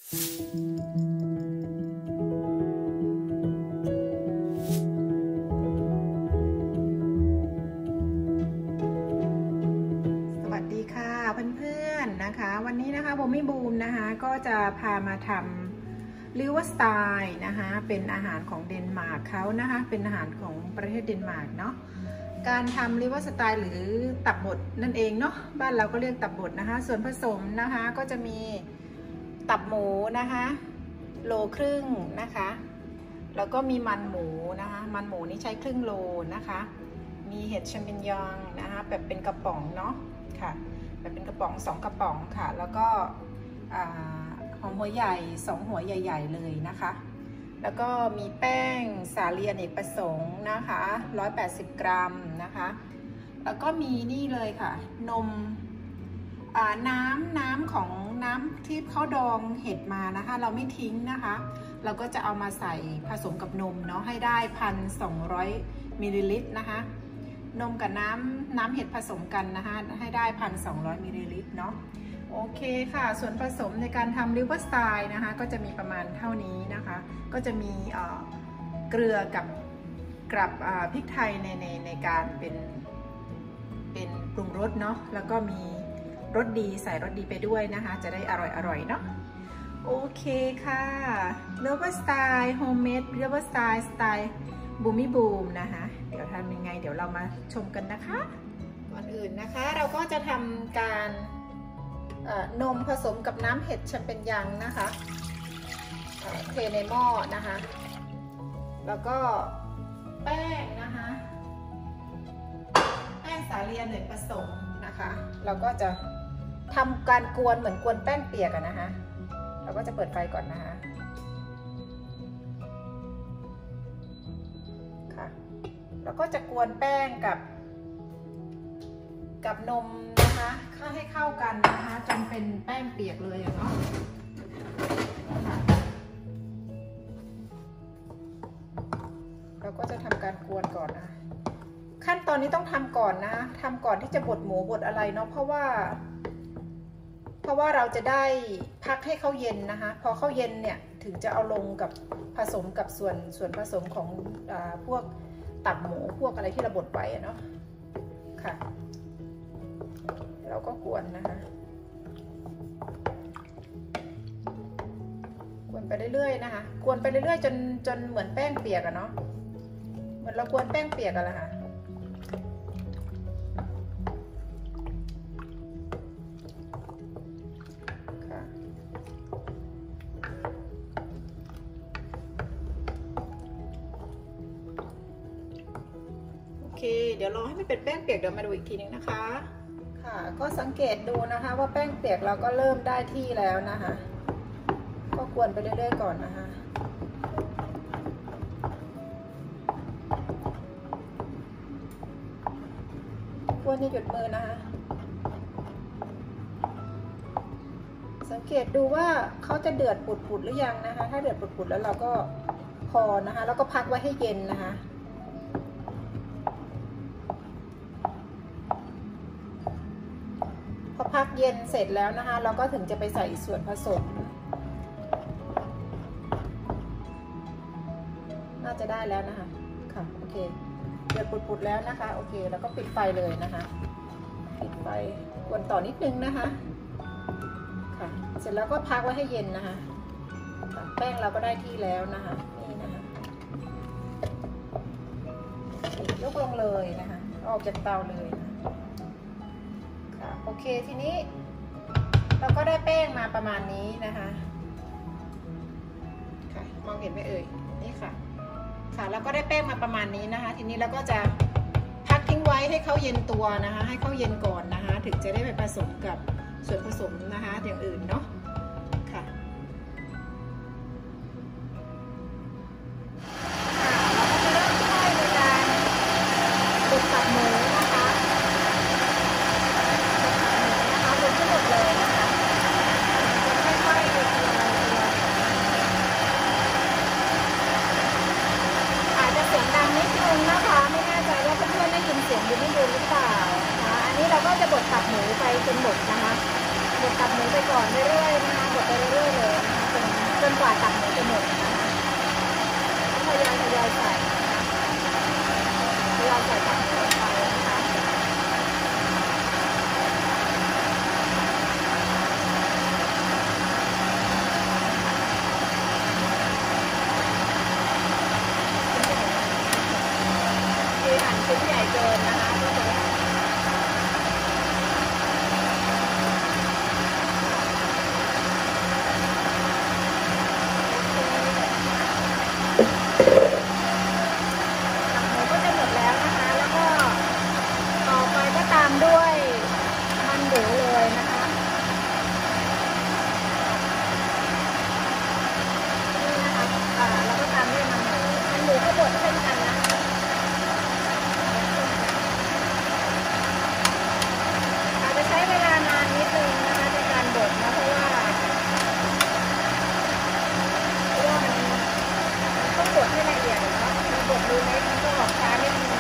วัสดีค่ะเพื่อนๆนะคะวันนี้นะคะโบมี่บูมนะคะก็จะพามาทำลิเวอร์สไตล์นะคะเป็นอาหารของเดนมาร์กเขานะคะเป็นอาหารของประเทศเดนมาร์กเนาะการทำลิเวอร์สไตล์หรือตับบดนั่นเองเนาะบ้านเราก็เรียกตับบดนะคะส่วนผสมนะคะก็จะมีตับหมูนะคะโลครึ่งนะคะแล้วก็มีมันหมูนะคะมันหมูนี่ใช้ครึ่งโลนะคะมีเห็ดแชมปิญญองนะคะแบบเป็นกระป๋องเนาะค่ะแบบเป็นกระป๋อง2กระป๋องค่ะแล้วก็หอมหัวใหญ่2หัวใหญ่ๆเลยนะคะแล้วก็มีแป้งสาลีอเนกประสงค์นะคะ180 กรัมนะคะแล้วก็มีนี่เลยค่ะนมน้ำของน้ำที่เขาดองเห็ดมานะคะเราไม่ทิ้งนะคะเราก็จะเอามาใส่ผสมกับนมเนาะให้ได้1,200 มิลลิลิตรนะคะนมกับน้ำเห็ดผสมกันนะคะให้ได้1,200 มิลลิลิตรเนาะโอเคค่ะส่วนผสมในการทำลิเวอร์สไตล์นะคะก็จะมีประมาณเท่านี้นะคะก็จะมีเกลือกับพริกไทยในการเป็นปรุงรสเนาะแล้วก็มีรสดีใส่รสดีไปด้วยนะคะจะได้อร่อยเนาะโอเคค่ะลิเวอร์สไตล์โฮมเมดลิเวอร์สไตล์บูมี่บูมนะคะเดี๋ยวทำยังไงเดี๋ยวเรามาชมกันนะคะก่อนอื่นนะคะเราก็จะทำการนมผสมกับน้ำเห็ดแชมเปญญังนะคะเทในหม้อนะคะแล้วก็แป้งนะคะแป้งสาลีอเนกประสงค์นะคะเราก็จะทำการกวนเหมือนกวนแป้งเปียกนะคะเราก็จะเปิดไฟก่อนนะคะค่ะแล้วก็จะกวนแป้งกับนมนะคะให้เข้ากันนะคะจนเป็นแป้งเปียกเลยเนาะเราก็จะทำการกวนก่อนนะขั้นตอนนี้ต้องทำก่อนนะทำก่อนที่จะบดหมูบดอะไรเนาะเพราะว่าเราจะได้พักให้เขาเย็นนะคะพอเขาเย็นเนี่ยถึงจะเอาลงกับผสมกับส่วนผสมของพวกตับหมูพวกอะไรที่เราบดไว้เนาะค่ะเราก็กวนนะคะกวนไปเรื่อยๆนะคะกวนไปเรื่อยๆจนเหมือนแป้งเปียกอะเนาะเหมือนเรากวนแป้งเปียกกันละค่ะโอเคเดี๋ยวรอให้มันเป็นแป้งเปียกเดี๋ยวมาดูอีกทีนึงนะคะค่ะก็สังเกตดูนะคะว่าแป้งเปียกเราก็เริ่มได้ที่แล้วนะคะก็กวนไปเรื่อยๆก่อนนะคะกวนอย่าหยุดมือนะคะสังเกตดูว่าเขาจะเดือดปุดๆหรือยังนะคะถ้าเดือดปุดๆแล้วเราก็พอนะคะแล้วก็พักไว้ให้เย็นนะคะพอพักเย็นเสร็จแล้วนะคะเราก็ถึงจะไปใส่ส่วนผสมน่าจะได้แล้วนะคะค่ะโอเคเดือดปุดๆแล้วนะคะโอเคแล้วก็ปิดไฟเลยนะคะปิดไฟกวนต่อนิดนึงนะคะค่ะเสร็จแล้วก็พักไว้ให้เย็นนะคะแป้งเราก็ได้ที่แล้วนะคะนี่นะคะยกลงเลยนะคะออกจากเตาเลยค่ะโอเคทีนี้เราก็ได้แป้งมาประมาณนี้นะคะค่ะมองเห็นไหมเอ่ยนี่ค่ะค่ะแล้วก็ได้แป้งมาประมาณนี้นะคะทีนี้เราก็จะพักทิ้งไว้ให้เขาเย็นตัวนะคะให้เขาเย็นก่อนนะคะถึงจะได้ไปผสมกับส่วนผสมนะคะอย่างอื่นเนาะค่ะเราก็จะเริ่มค่อยในการบดตับหมูนะคะบดให้หมดเลยนะคะค่อยๆบดอาจจะเสียงดังนิดนึงนะคะไม่แน่ใจว่าเพื่อนๆได้ยินเสียงบูมี่บูมหรือเปล่านะคะอันนี้เราก็จะบดตับหมูไปจนหมดนะคะบดตับหมูไปก่อนเรื่อยนกว่าตักหมูจะหมดนะคะทยอยใส่ทยอยใส่ตักหมูลงไปนะคะที่หั่นชิ้นใหญ่เกินนะคะก็จะด้วยมันหมูเลยนะคะนี่นะคะแล้วก็ตามด้วยมันหมูก็บดเช่นกันนะอาจจะใช้เวลานานนิดนึงนะคะในการบดนะเพราะว่ามันต้องบดให้ละเอียดนะมันบดดูเล็กมันก็ออกช้านิดนึง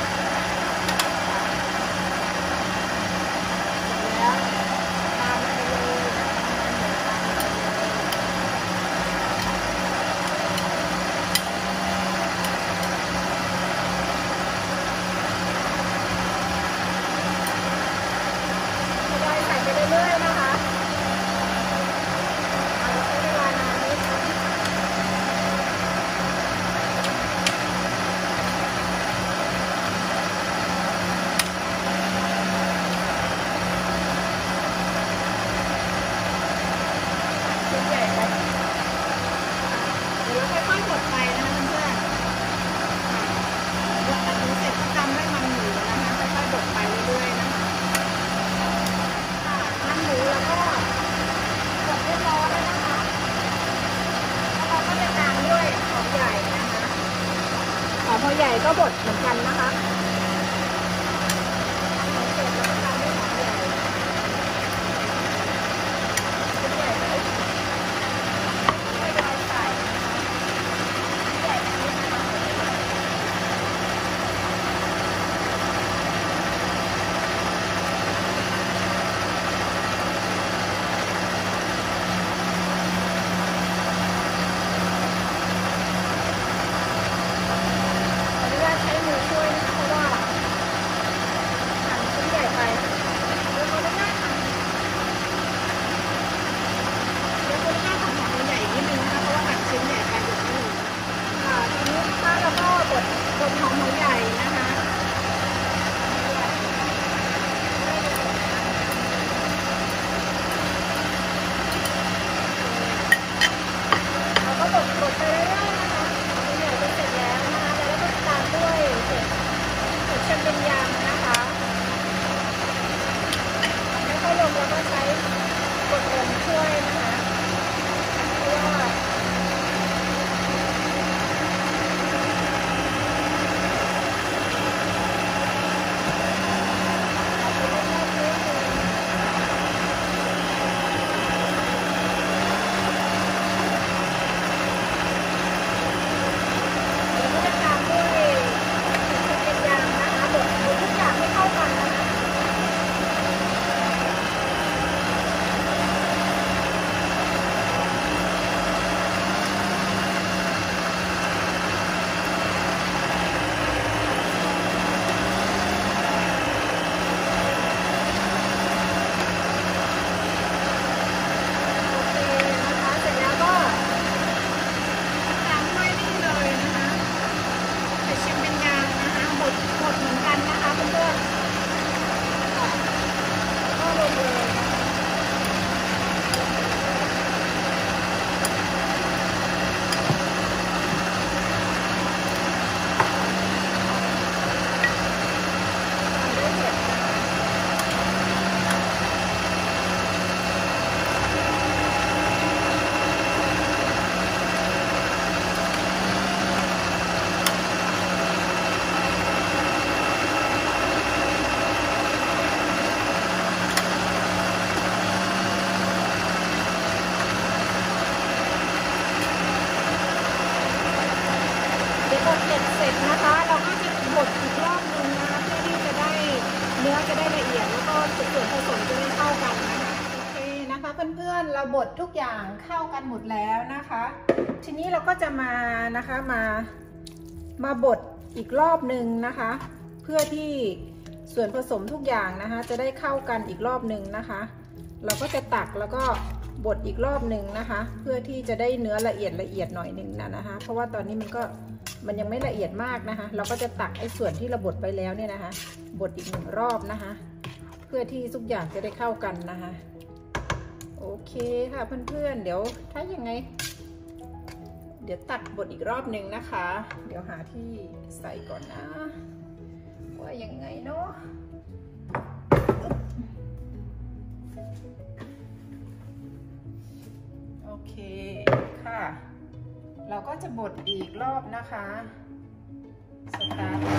พอใหญ่ก็บดเหมือนกันนะคะเพื่อนๆเราบดทุกอย่างเข้ากันหมดแล้วนะคะทีนี้เราก็จะมานะคะมาบดอีกรอบหนึ่งนะคะเพื่อที่ส่วนผสมทุกอย่างนะคะจะได้เข้ากันอีกรอบหนึ่งนะคะเราก็จะตักแล้วก็บดอีกรอบหนึ่งนะคะเพื่อที่จะได้เนื้อละเอียดหน่อยหนึ่งนะคะเพราะว่าตอนนี้มันยังไม่ละเอียดมากนะคะเราก็จะตักไอ้ส่วนที่เราบดไปแล้วเนี่ยนะคะบดอีก1 รอบนะคะเพื่อที่ทุกอย่างจะได้เข้ากันนะคะโอเคค่ะเพื่อนๆเดี๋ยวถ้ายังไงเดี๋ยวตักบดอีกรอบหนึ่งนะคะเดี๋ยวหาที่ใส่ก่อนนะว่ายังไงเนาะโอเคค่ะเราก็จะบดอีกรอบนะคะสตาร์ท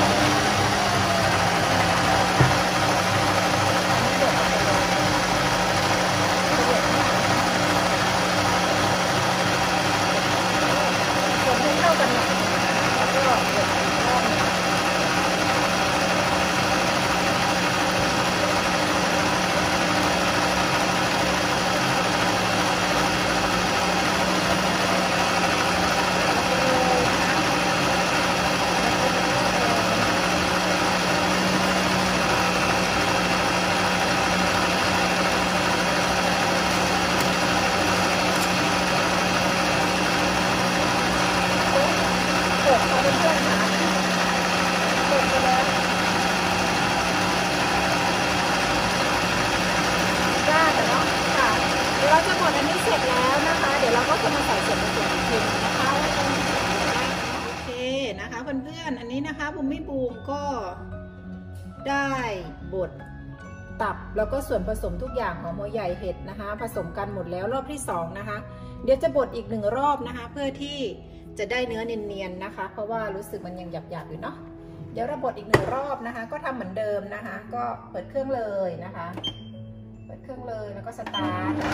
เราจะบดอันนี้เสร็จแล้วนะคะเดี๋ยวเราก็จะมาใส่ส่วนผสมอีกทีนะคะโอเคนะคะเพื่อนๆอันนี้นะคะบูมก็ได้บดตับแล้วก็ส่วนผสมทุกอย่างของหัวใหญ่เห็ดนะคะผสมกันหมดแล้วรอบที่2นะคะเดี๋ยวจะบดอีก1 รอบนะคะเพื่อที่จะได้เนื้อเนียนๆนะคะเพราะว่ารู้สึกมันยังหยาบๆอยู่เนาะเดี๋ยวเราบดอีก1 รอบนะคะก็ทำเหมือนเดิมนะคะก็เปิดเครื่องเลยนะคะเปิดเครื่องเลยแล้วก็สตาร์ท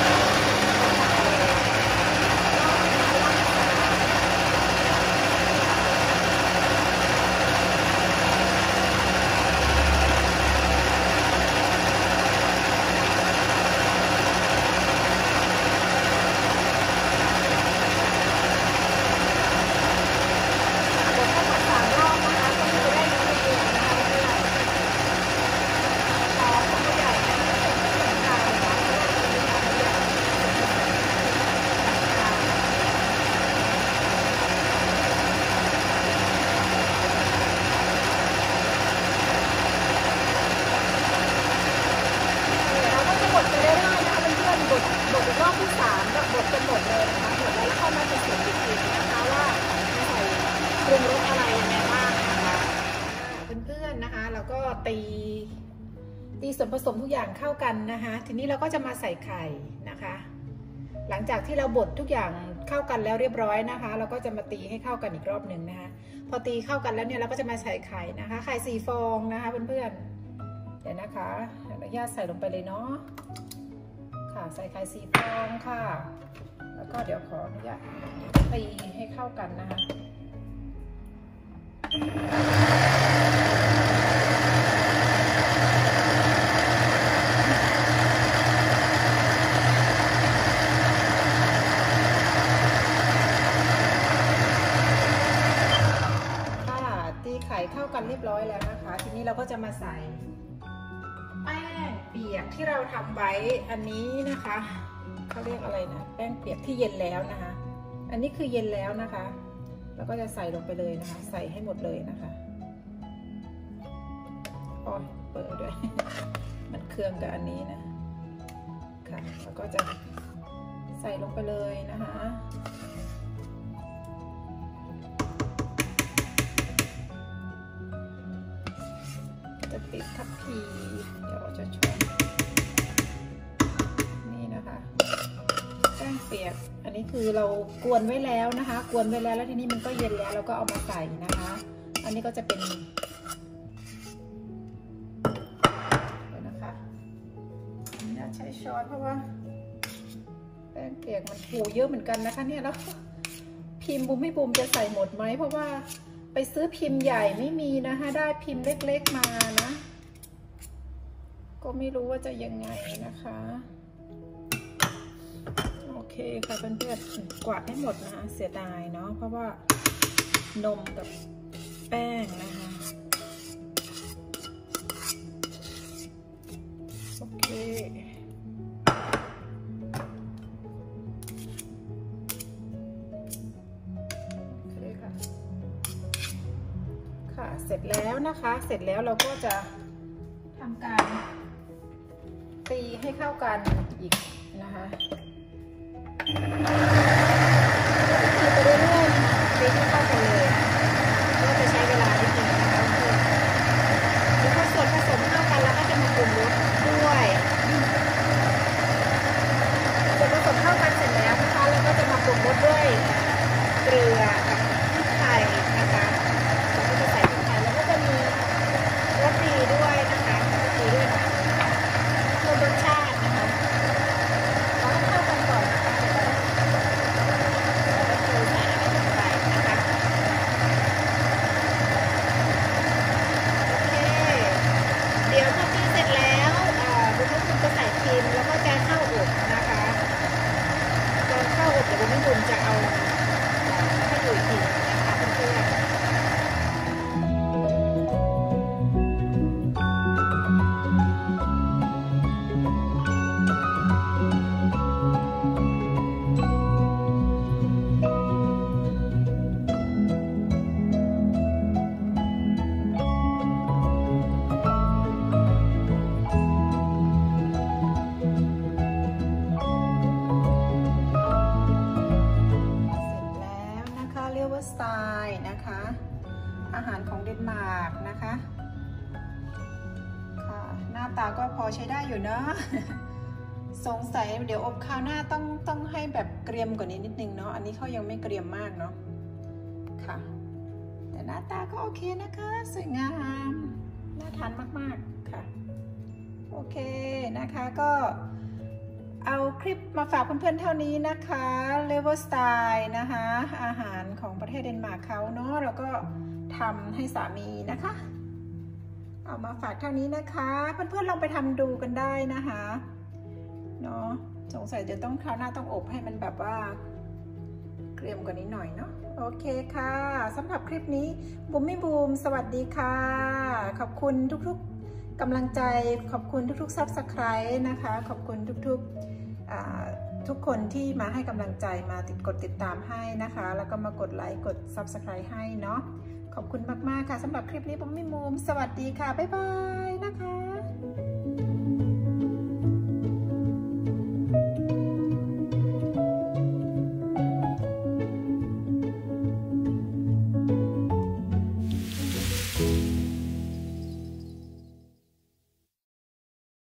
บดรอบที่3กับบดจนหมดเลยนะคะหมดแล้วเข้ามาผสมอีกทีนะคะว่าใส่ปรุงรสอะไรยังไงบ้างนะคะเพื่อนๆนะคะแล้วก็ตีส่วนผสมทุกอย่างเข้ากันนะคะทีนี้เราก็จะมาใส่ไข่นะคะหลังจากที่เราบดทุกอย่างเข้ากันแล้วเรียบร้อยนะคะเราก็จะมาตีให้เข้ากันอีกรอบหนึ่งนะคะพอตีเข้ากันแล้วเนี่ยเราก็จะมาใส่ไข่นะคะไข่4 ฟองนะคะเพื่อนๆเดี๋ยวนะคะอนุญาตใส่ลงไปเลยเนาะค่ะใส่ไข่4 ฟองค่ะแล้วก็เดี๋ยวขออนุญาตตีให้เข้ากันนะคะตีไข่เข้ากันเรียบร้อยแล้วนะคะทีนี้เราก็จะมาใส่แป้งเปียกที่เราทำไว้อันนี้นะคะเขาเรียกอะไรนะแป้งเปียกที่เย็นแล้วนะคะอันนี้คือเย็นแล้วนะคะแล้วก็จะใส่ลงไปเลยนะคะใส่ให้หมดเลยนะคะอ๋อเปิดด้วย มันเครื่องกับอันนี้นะค่ะแล้วก็จะใส่ลงไปเลยนะคะจะติดทับพีเดี๋ยวเราจะชวนนี่นะคะแป้งเปียกอันนี้คือเรากวนไว้แล้วนะคะกวนไว้แล้วทีนี้มันก็เย็นแล้วเราก็เอามาใส่นะคะอันนี้ก็จะเป็นเดี๋ยวนะคะนี่ใช้ช้อนเพราะว่าแป้งเปียกมันฟูเยอะเหมือนกันนะคะเนี่ยแล้วพิมพ์บูมจะใส่หมดไหมเพราะว่าไปซื้อพิมพ์ใหญ่ไม่มีนะคะได้พิมพ์เล็กๆมานะก็ไม่รู้ว่าจะยังไงนะคะเคค่ะเพื่อนๆกวาดให้หมดนะคะเสียดายเนาะเพราะว่านมกับแป้งนะคะโอเคค่ะเสร็จแล้วนะคะเสร็จแล้วเราก็จะทำการตีให้เข้ากันอีกนะคะตีไปเรื่อยๆนะคะตีให้เข้ากันเลยก็จะใช้เวลานิดนึงนะคะเพื่อนเดี๋ยวพอส่วนผสมเข้ากันแล้วก็จะมาปรุงรสด้วยส่วนผสมเข้ากันเสร็จแล้วนะคะแล้วก็จะมาปรุงรสด้วยเกลือกับพริกไทยนะคะเราก็จะใส่พริกไทยแล้วก็จะมีรสดีด้วยนะคะรสดีด้วยนะเพิ่มรสชาตินะคะเราต้องเข้ากันก่อนนะคะเดี๋ยวพอตีเสร็จแล้วบุญบุญจะใส่พิมพ์แล้วก็จะเข้าอบนะคะตอนเข้าอบเดี๋ยวบุญบุญจะเอาให้ดูอีกทีนะคะเพื่อนสไตล์นะคะอาหารของเดนมาร์กนะคะค่ะหน้าตาก็พอใช้ได้อยู่เนาะสงสัยเดี๋ยวอบคราวหน้าต้องให้แบบเกรียมกว่านี้นิดนึงเนาะอันนี้เขายังไม่เกรียมมากเนาะค่ะแต่หน้าตาก็โอเคนะคะสวยงามน่าทานมากๆค่ะโอเคนะคะก็เอาคลิปมาฝากเพื่อนๆเท่านี้นะคะเลเวอร์สไตล์นะคะอาหารของประเทศเดนมาร์กเขาเนาะแล้วก็ทำให้สามีนะคะเอามาฝากเท่านี้นะคะเพื่อนๆลองไปทำดูกันได้นะคะเนาะสงสัยจะต้องคราวหน้าต้องอบให้มันแบบว่าเกรียมกว่านี้หน่อยเนาะโอเคค่ะสำหรับคลิปนี้บูมมี่บูมสวัสดีค่ะขอบคุณทุกๆกำลังใจขอบคุณทุกๆ Subscribe นะคะขอบคุณทุกคนที่มาให้กำลังใจมากดติดตามให้นะคะแล้วก็มากดไลค์กด Subscribe ให้เนาะขอบคุณมากๆค่ะสำหรับคลิปนี้ผมมิมูมสวัสดีค่ะบ๊ายบายนะคะ